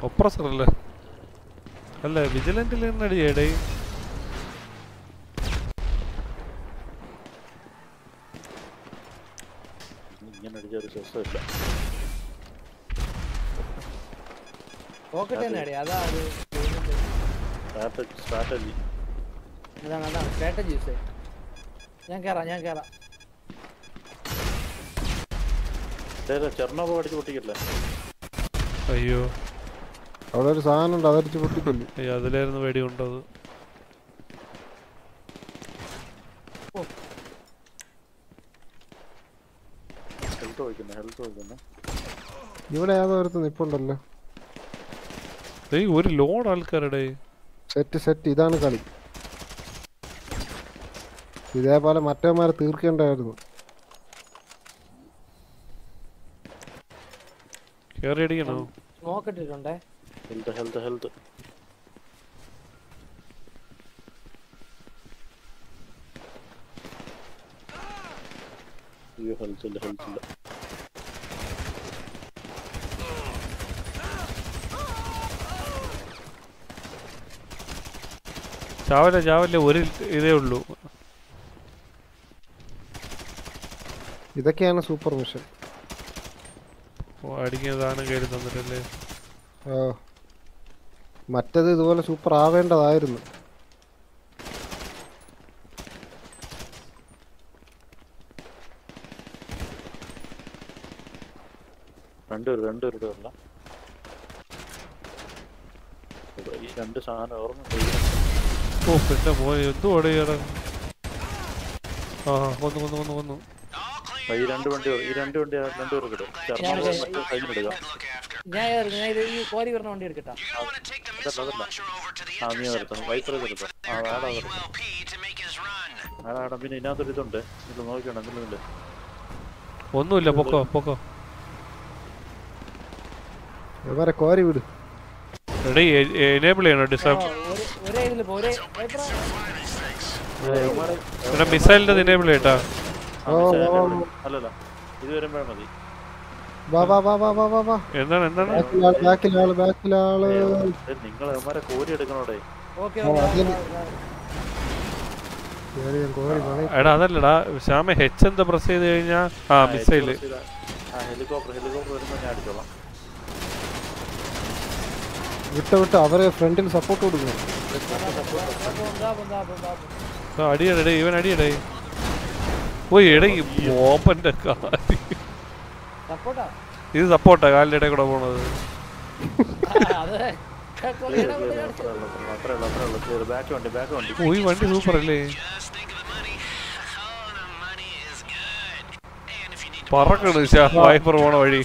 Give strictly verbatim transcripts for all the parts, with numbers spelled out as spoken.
Oppressor അല്ലേ? അല്ല വിജിലന്റിൽ അടിയേടേ. ഇങ്ങനെ അടിച്ചൊരു രസമില്ല. പോക്കറ്റ് തന്നെ അടി. അതാ അത് സ്ട്രാറ്റജി. അതാണ് അതാണ് സ്ട്രാറ്റജി യൂസ് ചെയ്യും. ഞാൻ കേറാം ഞാൻ കേറാം. ചെർണോബോ അടിച്ച് പൊട്ടിക്കില്ലേ? അയ്യോ അവിടെ ഒരു സാധനം ഉണ്ട്, അതടിച്ച് പൊട്ടിക്കില്ലേ? അയ്യോ അതിലായിരുന്നു വെടി കൊണ്ടത്. ഇവിടെ ഏതോ ഒരു നിപ്പുണ്ടല്ലോ. ഒരു ലോഡ് ആൾക്കാരുടെ സെറ്റ് സെറ്റ് ഇതാണ് കളി. ഇതേപോലെ മറ്റേമാരെ തീർക്കേണ്ടായിരുന്നു. കേറി അടിക്കണോ? സ്മോക്ക് ഇട്ടിട്ടുണ്ടേ. Health health health. അയ്യോ ഹെൽത്ത് ഇല്ല ഹെൽത്ത് ഇല്ല. ചാവല്ലേ ചാവല്ലേ, ഒരു ഇതേ ഉള്ളൂ. ഇതൊക്കെയാണ് സൂപ്പർ മിഷൻ. അടിക്കുന്ന സാധനം കയറി തന്നിട്ടല്ലേ? ഓ മറ്റത് ഇതുപോലെ സൂപ്പർ ആവേണ്ടതായിരുന്നു. രണ്ടുപേരും രണ്ടുപേരുടെ അല്ല ഈ രണ്ട് സാധനം ഓർമ്മ. ഓ പിന്നെ പോയി എന്തോ അടിയാണ്. ആ കൊന്നു കൊന്നു കൊന്നു കൊന്നു. ഈ രണ്ട് വണ്ടി ഈ രണ്ട് വണ്ടി രണ്ടുപേർക്ക് ഇടും. സൈഡിലിടുക. ഞാൻ ഞാൻ ഇത് ഈ കോരി വരുന്ന വണ്ടി എടുക്കട്ടാ. അതല്ല ആ നീ നിർത്താം വൈപ്പർ നിർത്താം. ആ ആടാ ആടാ. പിന്നെ ഇതിനകത്തൊരു ഇതുണ്ട്, ഇത് നോക്കണം എന്തെങ്കിലും. ഒന്നുമില്ല, പൊക്കോ പൊക്കോ. ഇവരെ കോരി വിട്. എടീ എനേബിൾ ചെയ്യണോ ഡിസാബിൾ? ഒരേ ഇതില് പോ. ഒരേ ഇവിടെ മിസൈലിന്റെ എനേബിൾ ചെയ്യട്ടാ. അല്ലല്ല ഇത് വരുമ്പോഴേ മതി. വാ വാ വാ വാ വാ വാ. എന്താണ് എന്താണ്? ബാക്കിലാള് ബാക്കിലാള്. നിങ്ങൾ അവന്മാരെ കോരി എടുക്കണോടെ. എടാ അതല്ലടാ ശ്യാമ, ഹെച്ച് എന്താ പ്രസ് ചെയ്ത് കഴിഞ്ഞാ ആ മിസൈല്. ഹെലികോപ്റ്റർ ഹെലികോപ്റ്റർ വരുമ്പോ ഞാൻ അടിച്ചോളാം. വിട്ട വിട്ട് അവരെ ഫ്രണ്ടിൽ സപ്പോർട്ട് കൊടുക്കണം. അടിയടേ ഇവൻ അടിയടേ. ഓയ് എടേ ഓപ്പന്റെ കാല്. ഇത് സപ്പോർട്ടാ കാലിന്റെ ഇടയിൽ കൂടെ പോണത്. ഓ ഈ വണ്ടി സൂപ്പർ അല്ലേ? പറക്കണ് വൈപ്പർ പോണ വഴി.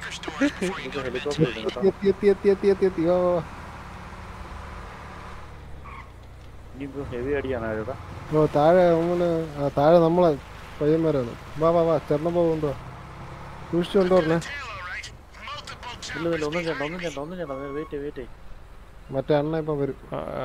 ഓ താഴെ നമ്മള് താഴെ നമ്മളെ പയ്യന്മാരാണ്. വാ വാ വാ ചെറുപ്പം കൊണ്ടുവാ. സൂക്ഷിച്ചു കൊണ്ടുവരണേ. മറ്റേ അണ്ണ ഇപ്പൊ വരും.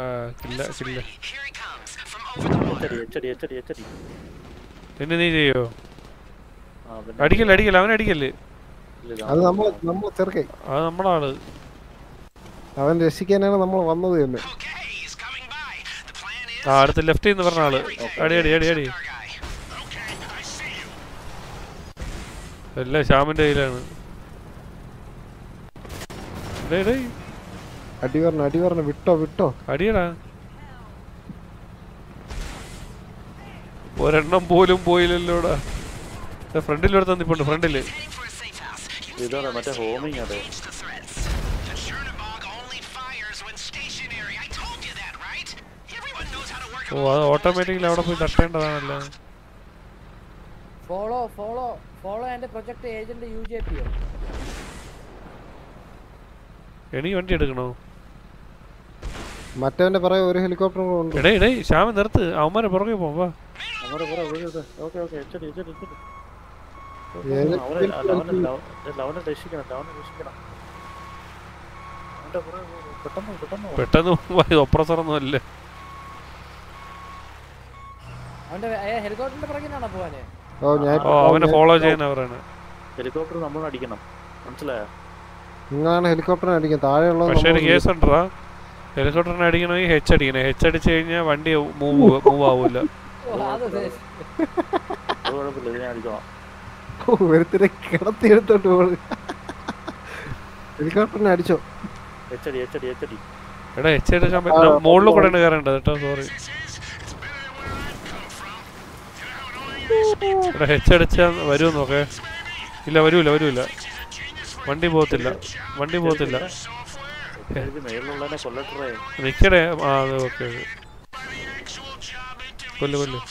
പിന്നെ നീ ചെയ്യോ? അടിക്കല്ലേ അടിക്കല്ലേ അവനെ അടിക്കല്ലേ. അത് നമ്മള് നമ്മളെ ചെറുക്കേ, അത് നമ്മളാണ്. അവൻ രക്ഷിക്കാനാണ് നമ്മൾ വന്നത് തന്നെ. ആ അടുത്ത് ലെഫ്റ്റ് എന്ന് പറഞ്ഞ ആള്. അടി അടി അടി അടി. എല്ലാം ശ്യാമിന്റെ കയ്യിലാണ്. അടി പറഞ്ഞ അടി പറഞ്ഞ വിട്ടോ വിട്ടോ. അടിയടാ. ഒരെണ്ണം പോലും പോയില്ലല്ലോടാ. ഫ്രണ്ടിലെടുത്ത് നിപ്പുണ്ട് ഫ്രണ്ടില്. മറ്റേ ഹോമിങ് അതെ. ഓ അത് ഓട്ടോമാറ്റിക്കലി അവിടെ പോയി തട്ടേണ്ടതാണല്ലോ. Follow follow follow and project agent യുജെപിയോ. എനിക്ക് വണ്ടി എടുക്കണോ? മറ്റവന്റെ പുറകെ ഒരു ഹെലികോപ്റ്റർ ഉണ്ട്. എടേ എടേ ശ്യാമ നിർത്ത്, അവന്മാരെ പുറകെ പോവാ. പെട്ടെന്ന് ഒപ്രസറൊന്നും അല്ലേ. ഹെലികോപ്റ്ററിന്റെ പുറകിനാണോ പോവാന്? ഓ അവനെ ഫോളോ ചെയ്യാൻ അവരാണ്. ഹെലികോപ്റ്റർ നമ്മൾ അടിക്കണം, മനസ്സിലായോ? നിങ്ങളാണ് ഹെലികോപ്റ്ററിനെ അടിക്കുന്നത് താഴെയുള്ളത്. പക്ഷെ ഒരു കേസ് ഉണ്ടോ, ഹെലികോപ്റ്ററിനെ അടിക്കണമെങ്കിൽ ഹെച്ച് അടിക്കണം. ഹെച്ച് അടിച്ചു കഴിഞ്ഞാൽ വണ്ടി മൂവ് മൂവ് ആവൂല. ഒരുത്തിനെ കിടത്തി എടുത്തോട്ട് പോള്. ഹെലികോപ്റ്ററിനെ അടിച്ചോ? എടാ ഹെച്ച് അടിച്ചാൽ മുകളിൽ കൂടെ കയറേണ്ടത് കേട്ടോ. സോറി എടാ, ഹെച്ച് അടിച്ചാൽ വരുമോ നോക്കേ. ഇല്ല വരൂല വരൂല, വണ്ടി പോകത്തില്ല വണ്ടി പോകത്തില്ല. നിക്കടേ. ആ അത് ഓക്കെ. കൊല്ലു കൊല്ലു.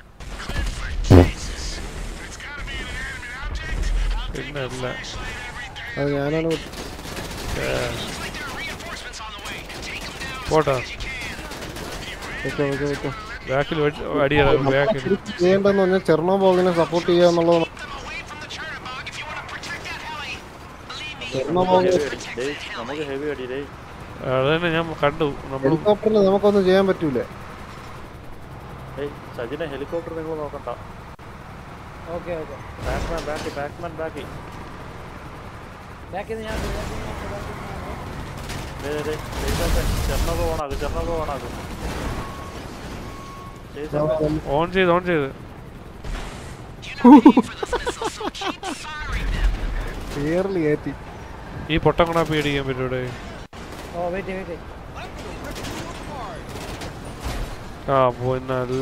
പിന്നെ അല്ല അത് ഞാനാണ്. പോട്ടാ ബാക്കിൽ അടിയാണ്. ബാക്കിൽ ചെയ്യേണ്ടതെന്ന് പറഞ്ഞാൽ ചെർണോബോഗിനെ സപ്പോർട്ട് ചെയ്യുക എന്നുള്ളത്. അതന്നെ ഞാൻ കണ്ടു. ഹെലികോപ്റ്ററിൽ നമുക്കൊന്നും ചെയ്യാൻ പറ്റൂലേ. സജിനെ ഹെലികോപ്റ്റർ നിങ്ങൾ നോക്കണ്ട. ഓക്കെ ഓക്കെ ബാക്ക്മാൻ ബാക്കി ബാക്ക്മാൻ ബാക്കി ബാക്കിൽ ഞാൻ ചെർണോബോ ഓണാക്കും ചെർണോബോ ഓണാക്കും. ഓൺ ചെയ്ത് ഓൺ ചെയ്ത് ക്ലിയർലി കയറ്റി. ഈ പൊട്ടം കൂടെ പേടിക്കാൻ പറ്റൂടെ? ഓ വെയിറ്റ് വെയിറ്റ്. ആ പോയി നല്ല.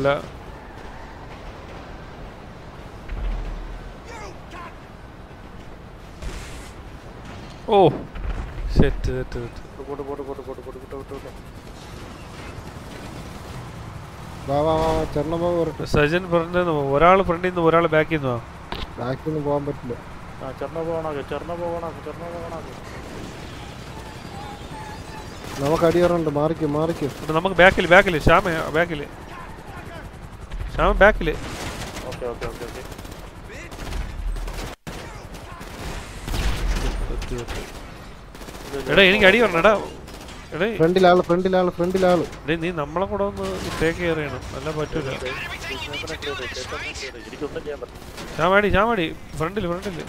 ഓ സെറ്റ് സെറ്റ് സെറ്റ്. പോട്ട് പോട്ട് പോട്ട് പോട്ട് പോട്ട് പോട്ട് പോട്ട്. വാ വാ വാ ചെർണോബോഗ് വരട്ടെ. സജൻ ഫ്രണ്ടിൽ ഒരാൾ ഫ്രണ്ടിൽ നിന്ന് ഒരാൾ ബാക്കിൽ നിന്നോ? ബാക്കിൽ നിന്ന് പോകാൻ പറ്റില്ല. ആ ചെർണോബോ ഓണാക്കും ചെർണോബോ ഓണാക്കും ചെർണോബോ ഓണാക്കും. നമുക്ക് അടിയറുണ്ട്. മാറിക്കും മാറിക്കും. നമുക്ക് ബാക്കിൽ ബാക്കിൽ ശ്യാമ ബാക്കിൽ ശ്യാമ ബാക്കിൽ. Okay okay okay okay. എടാ എനിക്ക് അടി വരണം. എടാ എടേ ഫ്രണ്ടിലാള് ഫ്രണ്ടിലാള് ഫ്രണ്ടിലാള്. എടേ നീ നമ്മളെ കൂടെ ഒന്ന് ടേക്ക് കെയർ ചെയ്യണം. അല്ല പറ്റൂല. എനിക്കൊന്നും ചെയ്യാൻ പറ്റില്ല. ചാമാടി ചാമാടി ഫ്രണ്ടിൽ ഫ്രണ്ടിൽ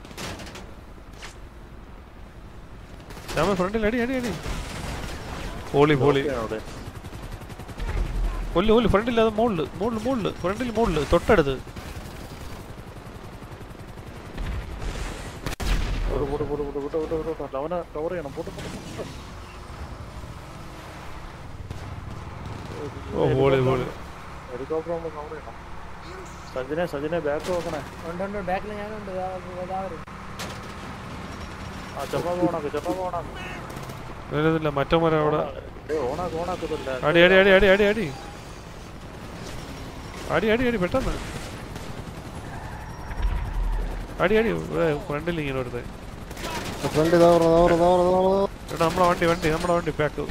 ചാമ ഫ്രണ്ടിൽ അടി അടി അടി. പോളി പോളി കൊല്ലു കൊല്ലു. ഫ്രണ്ടിൽ അത് മുകളിൽ മുകളിൽ മുകളിൽ ഫ്രണ്ടിൽ മുകളിൽ തൊട്ടടുത്ത്. അവനെ കവർ ചെയ്യണം. പോട്ട് പോട്ട്. ഓ പോളി പോളി. ഹെലികോപ്റ്റർ നമ്മൾ കവർ ചെയ്യണം. സജിനെ സജിനെ ബാക്ക് നോക്കണേ. ഉണ്ട് ഉണ്ട് ബാക്കിൽ ഞാനുണ്ട്. ആ ചെറുപ്പം ഓണാക്കും ചെറുപ്പം ഓണാക്കും. ഇല്ല മറ്റോ മരം അവിടെ. ഓണാക്കും ഓണാക്കുന്നില്ല. അടി അടി അടി അടി അടി അടി അടി അടി അടി പെട്ടെന്ന് അടി അടി. ഫ്രണ്ടിൽ ഇങ്ങനെ എടുത്തേ. ഫ്രണ്ട് എടാ നമ്മളെ വണ്ടി വണ്ടി നമ്മുടെ വണ്ടി പാക്ക്.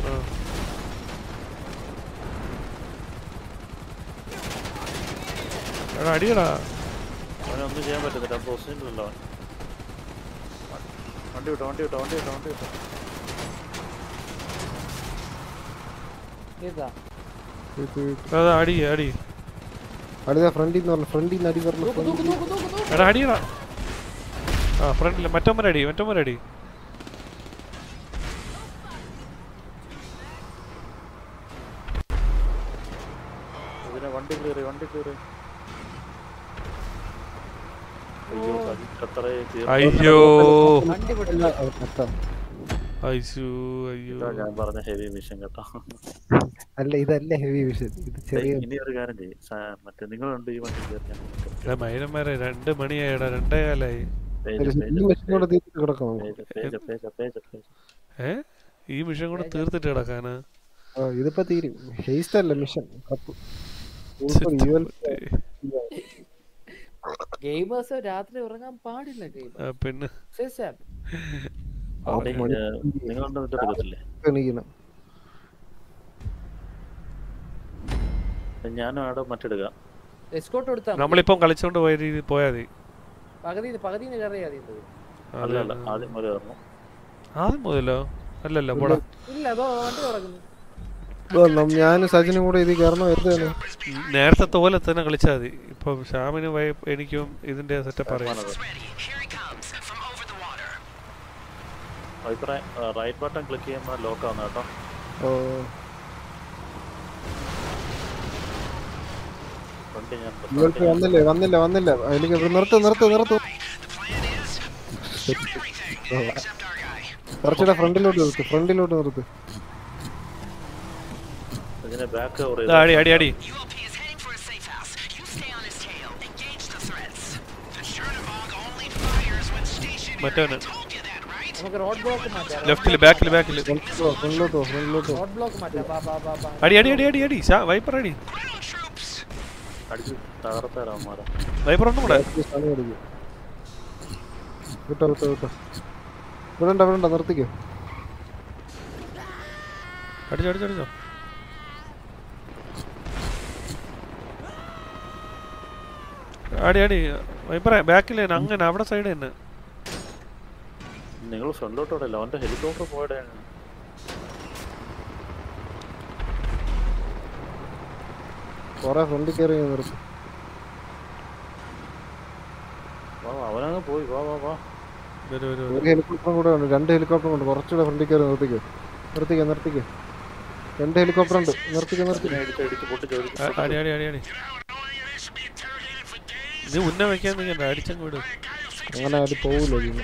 എടാ അടിയടാ. അവനൊന്നും ചെയ്യാൻ പറ്റുന്നില്ല. പൊസിഷനിലല്ലോ. വണ്ടി വിട്ടോ വണ്ടി വിട്ടോ വണ്ടി വിട്ടോ വണ്ടി വിട്ടോ. അതാ അടി അടി അടിതാ ഫ്രണ്ടിൽ നിന്ന് ഫ്രണ്ടിൽ നിന്ന് അടി പറഞ്ഞു. എടാ അടിയടാ. ആ ഫ്രണ്ടിൽ മറ്റൊമ്മരടി മറ്റൊമ്മരടി. ഇതിനെ വണ്ടി കയറി വണ്ടി കയറി. അയ്യോ വണ്ടി വിടില്ല. അയ്യോ അയ്യോ. ഞാൻ പറഞ്ഞ ഹെവി മിഷൻ കേട്ടോ. അല്ല ഇതല്ല ഹെവി വിഷൻ. ഇത് ചെറിയ. ഇനി ഒരു കാര്യം ചെയ്യും. മറ്റേ നിങ്ങളുണ്ട് ഈ വണ്ടി കയറി. മൈനന്മാരെ രണ്ട് മണിയായിടാ. രണ്ടേ കാലായി. ഏ ഈ മിഷൻ കൂടെ തീർത്തിട്ട് കിടക്കാന്. ഇതിപ്പോ തീരും. ഹേസ്റ്റ് അല്ല മിഷൻ. ഗെയിമേഴ്സ് രാത്രി ഉറങ്ങാൻ പാടില്ല. പിന്നെ ഞാനും അവിടെ മറ്റെടുക്കാം. നമ്മളിപ്പം കളിച്ചോണ്ട് പോയ രീതി പോയാ മതി. ആദ്യം മുതലോ? അല്ലല്ലോ പോടാ. ഞാനും സജിനും കൂടെ ഇത് കയറണം. നേരത്തെ പോലെ തന്നെ കളിച്ചാൽ മതി. ഇപ്പൊ ശ്യാമിനും എനിക്കും ഇതിന്റെ സെറ്റപ്പ് അറിയാം. അഭിപ്രായം റൈറ്റ് ബട്ടൺ ക്ലിക്ക് ചെയ്യുമ്പോൾ ലോക്ക് ആവുന്ന കേട്ടോ. ഓ വണ്ടി ഞാൻ ഇവർക്ക് വന്നില്ലേ വന്നില്ല വന്നില്ല അതിലേക്ക് നിർത്ത് നിർത്ത് നിർത്ത് കുറച്ചുകൂടെ ഫ്രണ്ടിലോട്ട് നിർത്ത് ഫ്രണ്ടിലോട്ട് നിർത്ത്. ഇതിനെ ബാക്ക് കവർ ദാ അടി അടി അടി മറ്റവന് നമുക്ക് റോഡ് ബ്ലോക്ക് മാറ്റാം. ലെഫ്റ്റില് ബാക്കില് ബാക്കില് ഫ്രണ്ടിലോട്ടോ ഫ്രണ്ടിലോട്ടോ ഫ്രണ്ടിലോട്ടോ റോഡ് ബ്ലോക്ക് മാറ്റാം. ബാ ബാ ബാ ബാ. അടി അടി അടി അടി അടി വൈപ്പർ അടി അടിച്ച് തകർത്തരാമാരാ. വൈപ്പർ ഒന്നും കൂടെ വിട്ടോ വിട്ടോ വിട്ടോ വിടണ്ട വിടണ്ട നിർത്തിക്കോ. അടിച്ചോ അടിച്ചോ അടിച്ചോ അടി അടി വൈപ്പറ ബാക്കില് അങ്ങനെ അവിടെ സൈഡ് തന്നെ. നിങ്ങൾ ഫ്രണ്ടിലോട്ടോടല്ല അവന്റെ ഹെലികോപ്റ്റർ പോയതാണ്. കൊറേ ഫ്രണ്ടിൽ കയറി നിർത്തി. വാ അവനങ്ങ് പോയി. വാ വാ വാ വരൂ വരൂ ഒരു ഹെലികോപ്റ്ററും കൂടെ ഉണ്ട് രണ്ട് ഹെലികോപ്റ്ററും ഉണ്ട് കുറച്ചുകൂടെ ഫ്രണ്ടിൽ കയറി നിർത്തിക്കോ നിർത്തിക്കോ നിർത്തിക്കോ. രണ്ട് ഹെലികോപ്റ്റർ ഉണ്ട് നിർത്തിക്കോ നിർത്തിക്കോ. അടിച്ച് അടിച്ച് പൊട്ടിച്ച് അടിച്ച് അ- അടി അടി അടി അടി ഇത് ഉന്ന വെക്കാൻ നിൽക്കണ്ട അടിച്ചങ്ങ് വിടും. അങ്ങനെ അത് പോവില്ല ഇതിന്.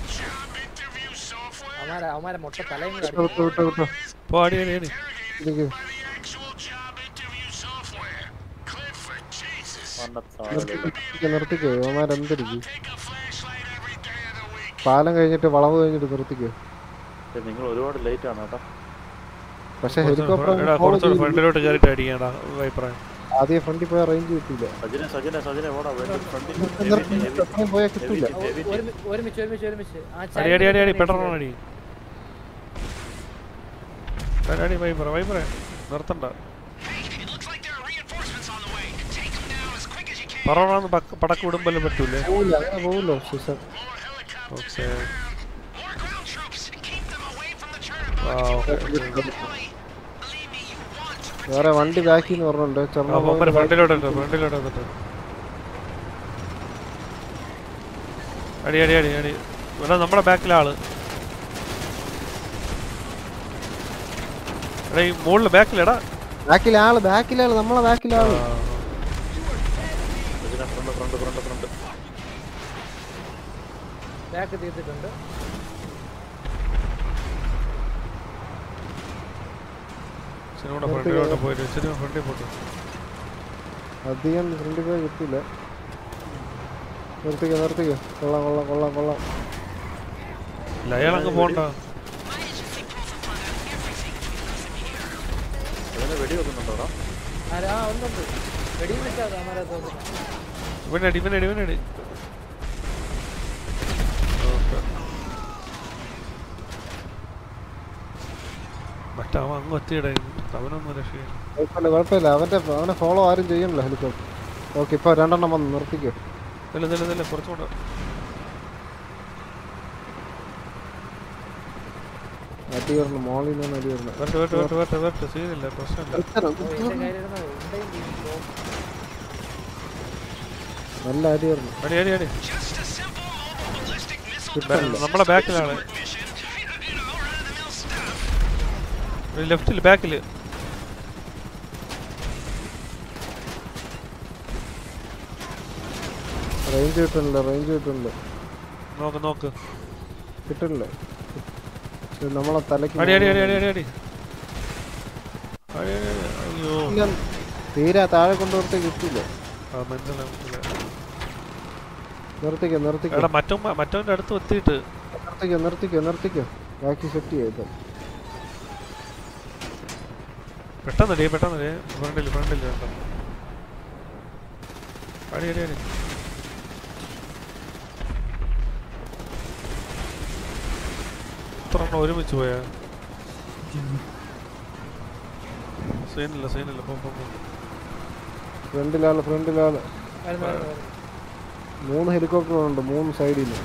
അവന്മാരെ അവന്മാരെ മൊട്ട തലയും കൂടെ വിട്ടോ വിട്ടോ വിട്ടോ വിട്ടോ പോ അടി അടി അടി ഇതിലേക്ക്. നിർത്തിക്കോ നിർത്തിക്കോ അവന്മാരെന്തിരിക്കും. പാലം കഴിഞ്ഞിട്ട് വളവ് കഴിഞ്ഞിട്ട് നിർത്തിക്കോ. നിങ്ങൾ ഒരുപാട് ലേറ്റ് ആണ് കേട്ടോ. പക്ഷെ ഹെലികോപ്റ്റർ എടാ കുറച്ചുകൂടെ ഫ്രണ്ടിലോട്ട് കയറിയിട്ട് അടിക്കടാ വൈപ്പറ. ആദ്യം ഫ്രണ്ടിൽ പോയാൽ റേഞ്ച് കിട്ടില്ല. സജിനെ സജിനെ സജിനെ ഓടാ ഫ്രണ്ടിൽ എത്രയും പോയാൽ കിട്ടില്ല. ഒരുമി- ഒരുമിച്ച് ഒരുമിച്ച് ഒരുമിച്ച് ആ അടി അടി അടി അടി പെട്ടെന്ന് അടി അടി അടി വൈപ്പറ വൈപ്പറ നിർത്തണ്ട. പറവണന്ന് പടക്ക് വിടുമ്പല്ലേ പറ്റൂലേ. പോവില്ല അങ്ങനെ പോവില്ല സീസൺ. ഓക്കെ ആ ഓക്കെ വേറെ വണ്ടി ബാക്കി എന്ന് പറഞ്ഞുണ്ട്. ഫ്രണ്ടിലോട്ട് ഫ്രണ്ടിലോട്ട് വന്നിട്ട് അടി അടി അടി അടി ഇവിടെ നമ്മുടെ ബാക്കിലെ ആള്. എടാ ഈ മുകളില് ബാക്കിലെടാ ബാക്കിലെ ആള് ബാക്കിലെ ആള് നമ്മളെ ബാക്കിലെ ആള്. സജിനെ front front front front back തീർത്തിട്ടുണ്ട്. സിനിമയുടെ ഫ്രണ്ടിലോട്ട് പോയിട്ട് സിനിമ ഫ്രണ്ടിൽ പോട്ടെ. അധികം ഫ്രണ്ടിൽ പോയി കിട്ടില്ല. നിർത്തിക്കോ നിർത്തിക്കോ. കൊള്ളാം കൊള്ളാം കൊള്ളാം കൊള്ളാം. ഇല്ല അയാൾ അങ്ങ് പോണ്ട. അതിനെ വെടി വെക്കുന്നുണ്ടോടാ? ആരാ ഒന്നുണ്ട് വെടിയും വെച്ചാൽ അവന്മാരെ തോന്നുന്നു. ഇവനടി ഇവനടി ഇവനടി മറ്റവൻ അങ്ങ് ഒത്തിയിട അവനൊന്നും രക്ഷയില്ല. കുഴപ്പമില്ല കുഴപ്പമില്ല. അവന്റെ അവനെ ഫോളോ ആരും ചെയ്യണല്ലോ ഹെലികോപ്റ്റർ. ഓക്കെ ഇപ്പൊ രണ്ടെണ്ണം വന്ന് നിർത്തിക്കോ. ഇല്ല ഇല്ല ഇല്ല കുറച്ചുകൂടെ അടി വരണം മോളിൽ നിന്ന് അടി വരണം. വരട്ടെ വരട്ടെ വരട്ടെ വരട്ടെ വരട്ടെ സീനില്ല പ്രശ്നമില്ല. എന്റെ കയ്യിലിരുന്ന് ഉണ്ടെങ്കിൽ തീർന്നു. നല്ല അടി വരണം. അടി അടി അടി നമ്മളെ ബാക്കിലാണ് ലെഫ്റ്റില് ബാക്കില്. റേഞ്ച് കിട്ടണില്ല റേഞ്ച് കിട്ടണില്ല. നോക്ക് നോക്ക് കിട്ടണില്ല. നമ്മളെ തലക്ക് അടി അടി അടി അടി അടി അടി അടി അടി അടി അയ്യോ തീരെ താഴെ കൊണ്ടുവരത്തെ കിട്ടില്ല. ആ മനസ്സിലായി മനസ്സിലായി. നിർത്തിക്കോ നിർത്തിക്കോ. എടാ മറ്റോ മറ്റവന്റെ അടുത്ത് എത്തിയിട്ട് നിർത്തിക്കോ നിർത്തിക്കോ നിർത്തിക്കോ. ബാക്കി സെറ്റ് ചെയ്ത് പെട്ടെന്നടി പെട്ടെന്നടി ഫ്രണ്ടിൽ ഫ്രണ്ടിൽ വേണ്ട അടി അടി അടി ഇത്ര എണ്ണം ഒരുമിച്ച് പോയാ സീനില്ല സീനില്ല പോ പോ പോ. ഫ്രണ്ടിലാള് ഫ്രണ്ടിലാള്. വരുന്നു, വരുന്നു, വരുന്നു. മൂന്ന് ഹെലികോപ്റ്ററുണ്ട് മൂന്ന് സൈഡിൽ നിന്ന്.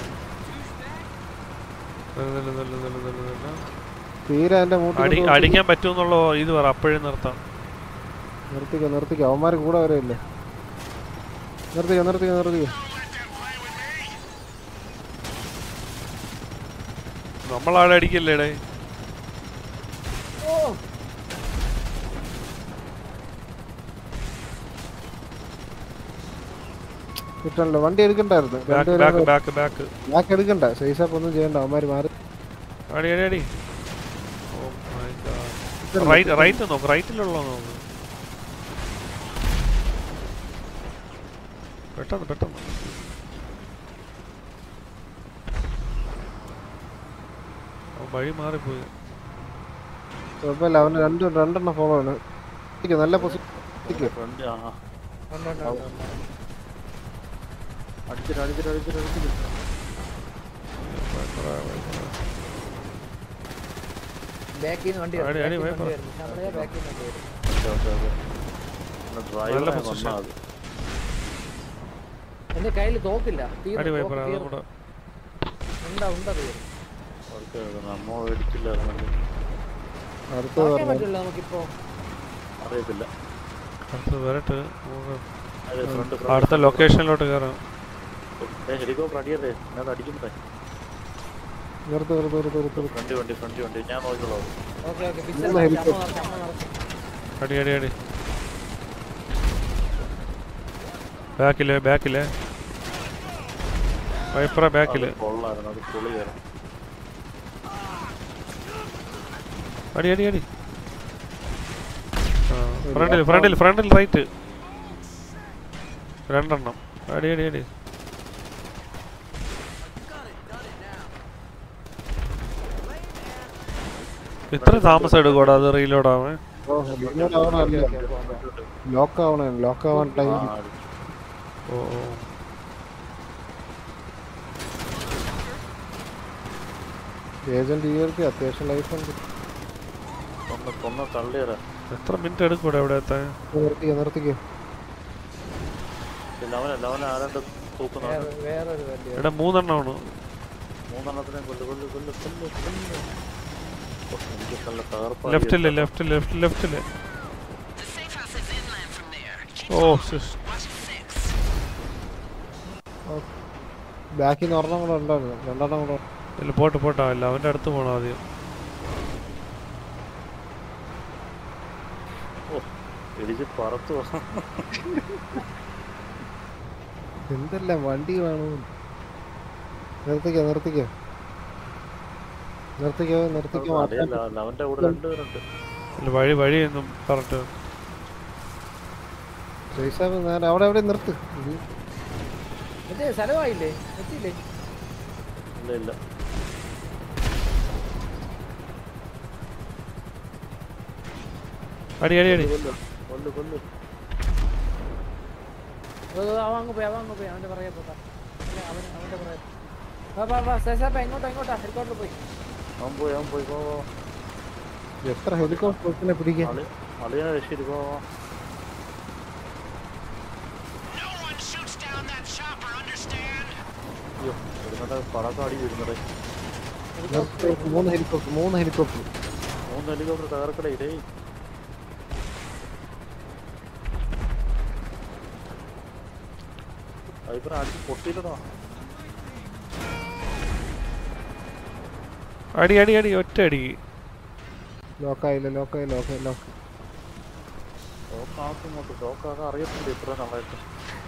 നല്ല നല്ല നല്ല നല്ല നല്ല തീരെ എന്റെ അടി മൂട്ടിൽ അടിക്കാൻ പറ്റുമെന്നുള്ള ഇത് പറ അപ്പോഴും നിർത്താം. നിർത്തിക്കോ നിർത്തിക്കോ. അവന്മാര് കൂടെ വരെയല്ലേ. നിർത്തിക്കോ നിർത്തിക്കോ നിർത്തിക്കോ. നമ്മളാളെ അടിക്കല്ലേടേ. കിട്ടണല്ലോ. വണ്ടി എടുക്കണ്ടായിരുന്നു. ബാക്ക് എടുക്കണ്ട. സൈസാപ്പ് ഒന്നും ചെയ്യണ്ട. അവന്മാര് മാറി. അടി അടി അടി. റൈറ്റ് നോക്ക്, റൈറ്റിലുള്ള നോക്ക്. പെട്ടെന്ന് പെട്ടെന്ന്. വഴി മാറിപ്പോയി. കുഴപ്പമില്ല. അവന് രണ്ട് രണ്ടെണ്ണം ഫോളോ ആണ്. നല്ല പൊസിഷൻ. അടിച്ചിട്ട് അടിച്ചിട്ട് അടിച്ചിട്ട് അടിച്ചിട്ട് ബാക്കിൽ വണ്ടി അടി അടി വൈപ്പർ. എന്റെ കയ്യിൽ തോക്കില്ല. അടി വൈപ്പർ. അതുകൂടെ ഉണ്ടാ ഉണ്ടാ നമ്മ മേടിച്ചില്ല. പറ്റില്ല നമുക്കിപ്പോ. അറിയത്തില്ല. അടുത്ത് വരട്ട്. അടുത്ത ലൊക്കേഷനിലോട്ട് കയറാം. ഹെലികോപ്റ്റർ അടിയല്ലേ. ഞാൻ അടിക്കുന്നേ. നിർത്ത് നിർത്ത് നിർത്ത് നിർത്ത്. ഫ്രണ്ട് വണ്ടി ഫ്രണ്ട് വണ്ടി ഞാൻ നോക്കിക്കോളാം. അടി അടി അടി. ബാക്കില് ബാക്കില് വൈപ്പറ ബാക്കില്. കൊള്ളായിരുന്നു. അത് പൊളിയായിരുന്നു. അടി അടി അടി. ഫ്രണ്ടിൽ ഫ്രണ്ടിൽ ഫ്രണ്ടിൽ റൈറ്റ് രണ്ടെണ്ണം. അടി അടി അടി. ഇത്ര താമസം എടുക്കൂടാ അത് റീലോഡ് ആവാൻ? ലോക്ക് ആവണേ. ലോക്ക് ആവാൻ ടൈം. ഓ ഏജന്റ് ഇവർക്ക് അത്യാവശ്യം ലൈഫ് ഉണ്ട്. എത്ര മിനിറ്റ് എടുക്കൂടെ അവിടെ എത്താൻ? നിർത്തിക്കോ നിർത്തിക്കോ. ഇവിടെ മൂന്നെണ്ണമാണ്. ലെഫ്റ്റില് ലെഫ്റ്റ് ലെഫ്റ്റ് ലെഫ്റ്റില്. ഓ ബാക്കിൽ നിന്ന് ഒരെണ്ണം കൂടെ ഉണ്ടായിരുന്നു. രണ്ടെണ്ണം കൂടെ. ഇല്ല പോട്ട് പോട്ടാവില്ല. അവൻ്റെ അടുത്ത് പോകണം ആദ്യം. എന്തെല്ലാം വണ്ടികളാണ്. നിർത്തിക്കോ നിർത്തിക്കോ നിർത്തിക്കോ നിർത്തിക്കോ. വഴി വഴിയൊന്നും പറഞ്ഞിട്ട് നേരെ അവിടെ എവിടെ നിർത്ത്. സ്ഥലമായില്ലേ? എത്തിയില്ലേ? ഇല്ല. അടി അടി അടി. അവങ്ങ് പോയി അവങ്ങ് പോയി. അവന്റെ പറയാ പോട്ടാ. അവന്റെ പറയാ എങ്ങോട്ടാ എങ്ങോട്ടാ ഹെലികോപ്റ്റർ പോയി. അവൻ പോയി അവൻ പോയി. പോ എത്ര ഹെലികോപ്റ്റർ പിടിക്കാൻ അളിയനെ രക്ഷിച്ചു. പോ പടക്കാടി വരുന്നത്. മൂന്ന് ഹെലികോപ്റ്റർ മൂന്ന് ഹെലികോപ്റ്റർ മൂന്ന് ഹെലികോപ്റ്റർ തകർക്കടേ. ഇതേ അതിപ്പോ അടിച്ച് പൊട്ടിയില്ലടാ. അടി അടി അടി ഒറ്റ അടി. ലോക്കായില്ല ലോക്കായി ലോക്കായി ലോക്ക്. ലോക്കാക്കും ഇങ്ങോട്ട്. ലോക്കാക്കാൻ അറിയത്തില്ല ഇത്ര നന്നായിട്ട്.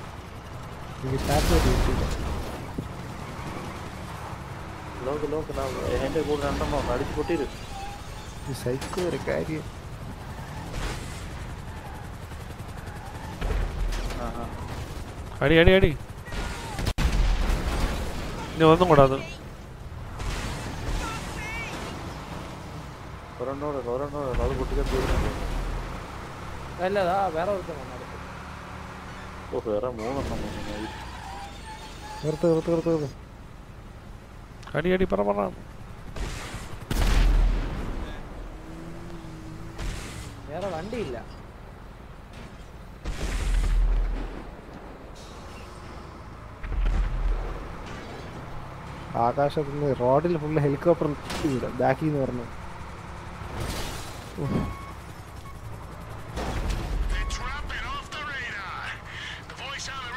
ലോക്ക് ലോക്ക് എന്റെ കൂടെ രണ്ടെണ്ണം അടിച്ച് പൊട്ടിയത്. സൈക്കോ ഒരു കാര്യം. അടി അടി അടി. ഇനി ഒന്നും കൂടാ. അത് ഒരെണ്ണോടെ ഒരെണ്ണോടെ അത് പൊട്ടിക്കാൻ തീരുന്നുണ്ട്. അല്ലതാ വേറെ ഓ വേറെ മൂന്നെണ്ണം. നിർത്ത് നിർത്ത് നിർത്ത് നിർത്ത്. അടി അടി പറ പറ. വേറെ വണ്ടിയില്ല. ആകാശത്ത് നിന്ന് റോഡിൽ ഫുള്ള് ഹെലികോപ്റ്റർ ബാക്കിൽ നിന്ന് പറഞ്ഞു.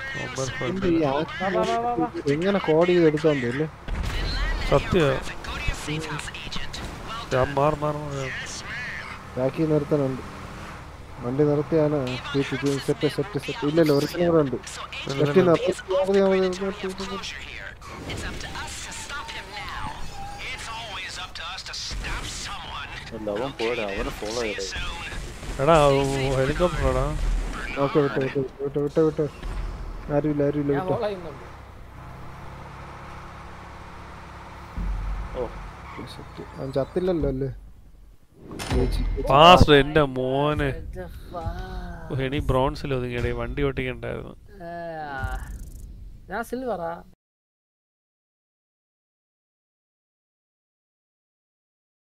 നമ്പർ എങ്ങനെ കോഡ് ചെയ്ത് എടുക്കാൻ തോന്നില്ലേ? സത്യ ഞാൻ മാർ മാർ മാർ. ബാക്കി നിർത്താനുണ്ട്. വണ്ടി നിർത്തിയാണ് സെറ്റ് സെറ്റ് സെറ്റ്. ഇല്ലല്ലോ ഒരുത്തിനും കൂടെ ഉണ്ട്. സെറ്റ് നിർത്തി മതി, മതി, നിർത്തി, നിർത്തി, നിർത്തി. അല്ല അവൻ പോരാ, അവനെ ഫോളോ ചെയ്തേ. എടാ ഹെലികോപ്റ്റർ ആടാ. ഓക്കെ വിട്ടോ വിട്ടോ വിട്ടോ വിട്ടോ വിട്ടോ. ആരുമില്ല ആരുമില്ല ഞാൻ വിട്ടോ. ഫോളോ ചെയ്യുന്നുണ്ട്. ഓ സെറ്റ്. അവൻ ചത്തില്ലല്ലോ അല്ലേ? ചേച്ചി, ചേച്ചി. ഫാസ്റ്റ് എന്റെ മോനെ. ഇത് ഫാ- ഹെണി ബ്രോൺസിൽ ഒതുങ്ങിയടേ, വണ്ടി ഓട്ടിക്കണ്ടായിരുന്നു. ഏ, ഞാൻ സിൽവറാ